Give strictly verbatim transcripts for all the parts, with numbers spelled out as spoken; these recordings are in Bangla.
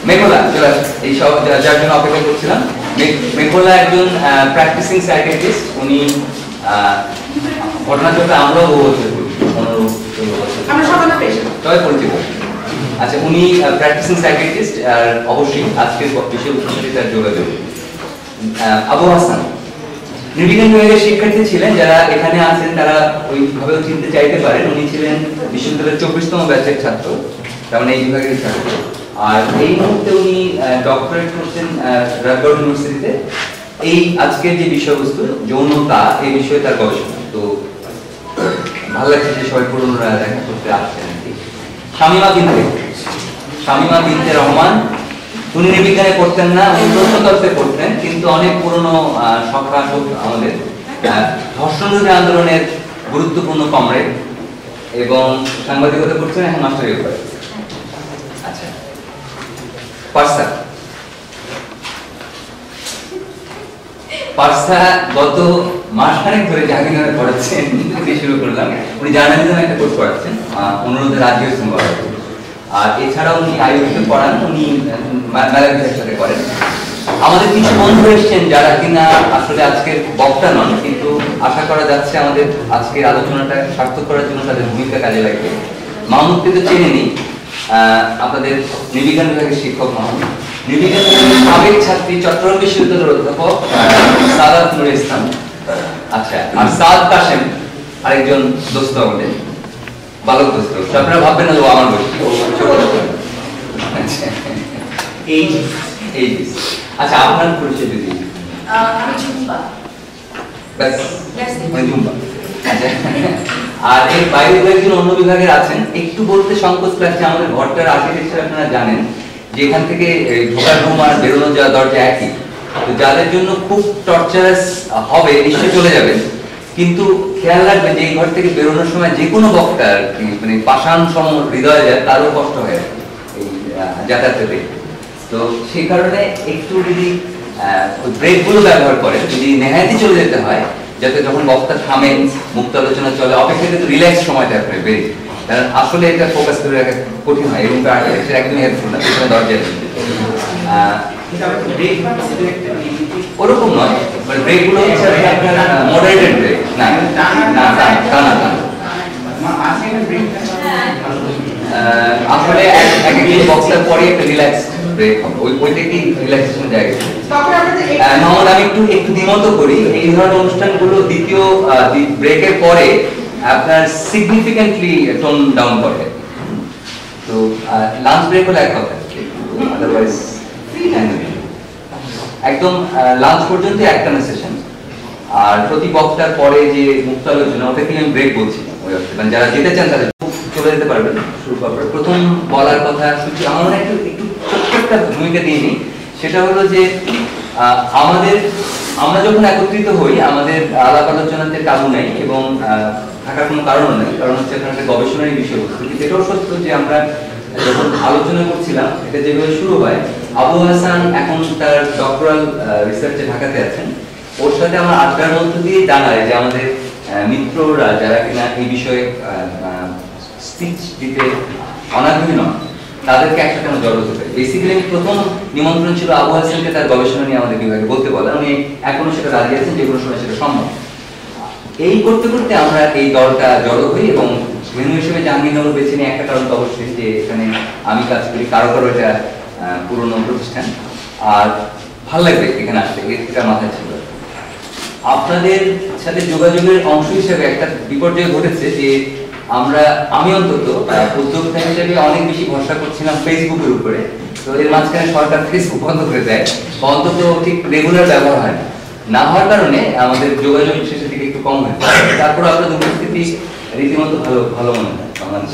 মেঘলা চলে আসুন, এই সব যার জন্য অপেক্ষা করছিলাম। মেঘলা একজন প্র্যাকটিসিং সাইকিয়াট্রিস্ট। উনি ঘটনাচক্রে আমরাও বহু বছর পনেরো ষোলো বছর সবাই পরিচিত। আচ্ছা, উনি প্র্যাকটিসিং সাইকিয়াট্রিস্ট আর অবশ্যই আজকের বিষয় উপস্থিতি তার যোগাযোগ। আবু হাসান নৃবিজ্ঞান বিভাগের শিক্ষার্থী ছিলেন, যারা এখানে আছেন তারা ওইভাবে চিনতে চাইতে পারেন। উনি ছিলেন বিশ্ববিদ্যালয়ের চব্বিশতম ব্যাচের ছাত্র, তার মানে এই বিভাগের ছাত্র। আর এই মুহূর্তে উনি ডক্টরেট করছেন রাজগড় ইউনিভার্সিটিতে। এই আজকের যে বিষয়বস্তু যৌনতা, এই বিষয়ে তার গবেষণা। তো ভালো লাগছে যে সবাই পুরনোরা দেখা করতে আসছেন। শামিমা বিনতে শামিমা বিনতে রহমান, উনি নৃবিজ্ঞানে পড়তেন না, উনি প্রত্নতত্ত্বে পড়তেন, কিন্তু অনেক পুরনো সখাসক আমাদের ধর্ষণবিরোধী আন্দোলনের গুরুত্বপূর্ণ কমরেড এবং সাংবাদিকতা করছেন, এখন মাস্টারি করে। আচ্ছা, পার্সা পার্সা গত মাসখানেক ধরে জাহাঙ্গীরনগরে পড়াচ্ছেন, শুরু করলাম। উনি জার্নালিজমে একটা কোর্স পড়াচ্ছেন, অনুরোধে রাজি হয়েছেন। আর এছাড়াও উনি আইওটিতে পড়ান, উনি মেলাভিটার সাথে করেন। আমাদের কিছু বন্ধু এসছেন যারা কিনা আসলে আজকের বক্তা নন, কিন্তু আশা করা যাচ্ছে আমাদের আজকের আলোচনাটা সার্থক করার জন্য তাদের ভূমিকা কাজে লাগবে। মাহমুদকে তো চেনেনি, আপনাদের নৃবিজ্ঞান বিভাগের শিক্ষক মাহমুদ। নৃবিজ্ঞান বিভাগের সাবেক ছাত্রী, চট্টগ্রাম বিশ্ববিদ্যালয়ের অধ্যাপক সাদাত নুর ইসলাম। আচ্ছা, আর সাদ কাশেম আরেকজন দোস্ত, আমাদের বালক দোস্ত। আপনারা ভাববেন না আমার বয়স। আচ্ছা, আপনার পরিচয় যদি। আর এর বাইরে একজন অন্য বিভাগের আছেন, একটু বলতে সংকোচ লাগছে। আমাদের ঘরটার আর্কিটেকচার আপনারা জানেন, যেখান থেকে ঢোকার রুম আর বেরোনো যাওয়া দরজা একই। তো যাদের জন্য খুব টর্চারাস হবে নিশ্চয়ই চলে যাবেন, কিন্তু খেয়াল রাখবেন যে এই ঘর থেকে বেরোনোর সময় যে কোনো বক্তার মানে পাষাণ সম হৃদয় যায়, তারও কষ্ট হয় এই যাতায়াতে। তো সেই কারণে একটু যদি ব্রেক গুলো ব্যবহার করেন, যদি নেহায়েতি চলে যেতে হয়, যাতে যখন বক্তা থামেন, মুক্ত আলোচনা চলে, অপেক্ষাকৃত রিল্যাক্স সময়টা আপনার বেরিয়ে, কারণ আসলে এটা ফোকাস করে রাখা কঠিন হয়। এবং আর্কিটেকচার একদমই হেল্পফুল না, সেখানে দরজা ওরকম নয়, মানে ব্রেক গুলো মডারেটেড ব্রেক, না না টানা টানা। আসলে এক একদিন বক্সের পরে একটা রিল্যাক্স ব্রেক হবে, ওই ওইটাকেই রিল্যাক্সেশন জায়গা। মোহাম্মদ, আমি একটু একটু দ্বিমত করি। এই ধরনের অনুষ্ঠানগুলো দ্বিতীয় ব্রেকের পরে আপনার সিগনিফিকেন্টলি টোন ডাউন করে। তো লাঞ্চ ব্রেক হলে এক কথা, আদারওয়াইজ একদম লাঞ্চ পর্যন্ত একটা সেশন। আর প্রতি বক্তার পরে যে মুক্ত আলোচনা, ওটাকে আমি ব্রেক বলছি। ওই অর্থে মানে যারা যেতে চান তাদের চলে যেতে পারবেন। শুরু করার প্রথম বলার কথা শুধু আমার একটু একটু ছোট্ট একটা ভূমিকা দিয়ে নিই। সেটা হলো যে আমাদের আমরা যখন একত্রিত হই, আমাদের আলাপ আলোচনাতে কাবু নেই এবং থাকার কোনো কারণও নেই, কারণ হচ্ছে এখানে একটা গবেষণার বিষয়বস্তু। কিন্তু এটাও সত্য যে আমরা যখন আলোচনা করছিলাম, এটা যেভাবে শুরু হয়, আবু হাসান এখন তার ডক্টরাল রিসার্চে ঢাকাতে আছেন। ওর সাথে আমার আড্ডার মধ্য দিয়ে জানায় যে আমাদের মিত্ররা যারা কিনা এই বিষয়ে স্পিচ দিতে অনাগ্রহী নন, তাদেরকে একসাথে আমরা জড়ো হতে পারি। বেসিক্যালি প্রথম নিমন্ত্রণ ছিল আবু হাসানকে তার গবেষণা নিয়ে আমাদের বিভাগে বলতে বলা। উনি এখনো সেটা রাজি আছেন, যে কোনো সময় সেটা সম্ভব। এই করতে করতে আমরা এই দলটা জড়ো হই এবং ভেন্যু হিসেবে জাহাঙ্গীরনগর বেছে নিয়ে একটা কারণ তো অবশ্যই যে এখানে আমি কাজ করি, কারো কারো এটা পুরনো প্রতিষ্ঠান, আর ভালো লাগবে এখানে আসতে, এটা মাথায় ছিল। আপনাদের সাথে যোগাযোগের অংশ হিসেবে একটা বিপর্যয় ঘটেছে যে আমরা আমি অন্তত উদ্যোক্তা হিসেবে অনেক বেশি ভরসা করছিলাম ফেসবুকের উপরে। তো এর মাঝখানে সরকার ফেসবুক বন্ধ করে দেয়, অন্তত ঠিক রেগুলার ব্যবহার হয় না। না হওয়ার কারণে আমাদের যোগাযোগ শেষের দিকে একটু কম হয়। তারপর আপনাদের উপস্থিতি রীতিমতো ভালো ভালো মনে হয় বাংলাদেশে।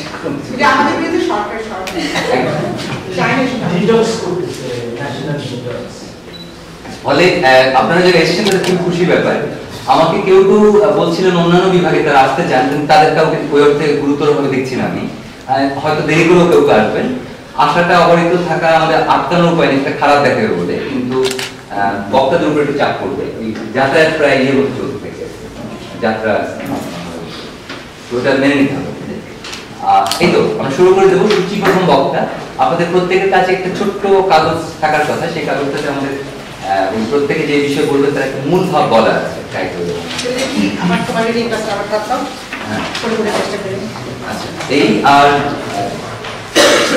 ফলে আপনারা যারা এসেছেন তাদের খুব খুশি ব্যাপার। আমাকে কেউ কেউ বলছিলেন অন্যান্য বিভাগে তারা আসতে চান, কিন্তু তাদের কাউকে ওই অর্থে গুরুতরভাবে দেখছি না আমি। হয়তো দেরি করেও কেউ আসবেন। আশাটা অবহিত থাকা আমাদের আটকানোর উপায় নেই, একটা খারাপ দেখাবে বলে, কিন্তু বক্তাদের উপরে একটু চাপ পড়বে। যাতায়াত প্রায় ইয়ে মতো চলতে থাকে, যাত্রা ওটা মেনে নিতে হবে। এই তো আমরা শুরু করে দেবো। সূচি প্রথম বক্তা, আপনাদের প্রত্যেকের কাছে একটা ছোট্ট কাগজ থাকার কথা, সেই কাগজটাতে আমাদের প্রত্যেকে যে বিষয় বলবে তার একটা মূল ভাব বলা আছে। ট্রাই করে দেবো। আচ্ছা, এই আর